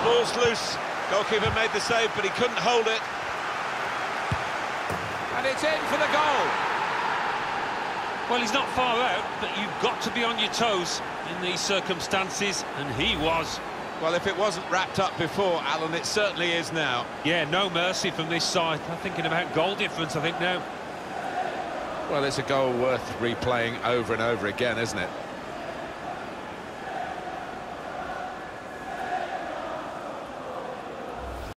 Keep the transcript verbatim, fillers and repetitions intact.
Ball's loose. Goalkeeper made the save, but he couldn't hold it. And it's in for the goal. Well, he's not far out, but you've got to be on your toes in these circumstances, and he was. Well, if it wasn't wrapped up before, Alan, it certainly is now. Yeah, no mercy from this side. I'm thinking about goal difference, I think, now. Well, it's a goal worth replaying over and over again, isn't it?